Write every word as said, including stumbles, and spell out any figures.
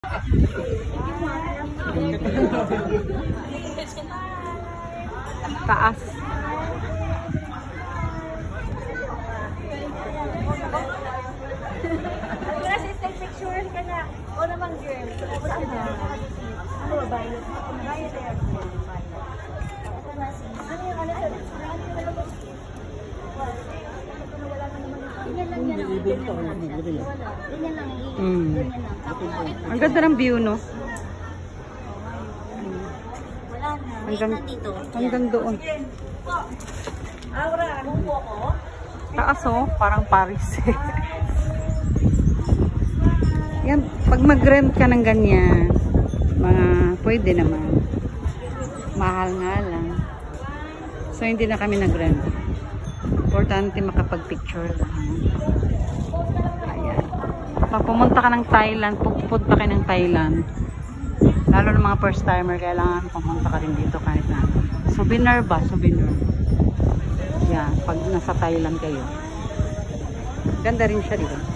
Taas. Kasi take picture ka na. O naman girl. Saan na? Ano ba ba? Bayad yan. Ano yung ano sir? Ganyan lang yan. Ganyan lang. Mm. Ang ganda ng view, no? Wala na. Hanggang, hanggang doon. Aura, anong po ko? Taas, oh. Parang Paris. Yan, pag mag-rent ka ng ganyan, mga, pwede naman. Mahal nga lang. So, hindi na kami nag-rent. Importante makapag-picture lang. Ayan. Pag pumunta ka ng Thailand, pupunta ka ng Thailand, lalo ng mga first timer, kailangan pumunta ka rin dito kahit na. Souvenir ba? Souvenir. Yan, pag nasa Thailand kayo. Ganda rin siya dito.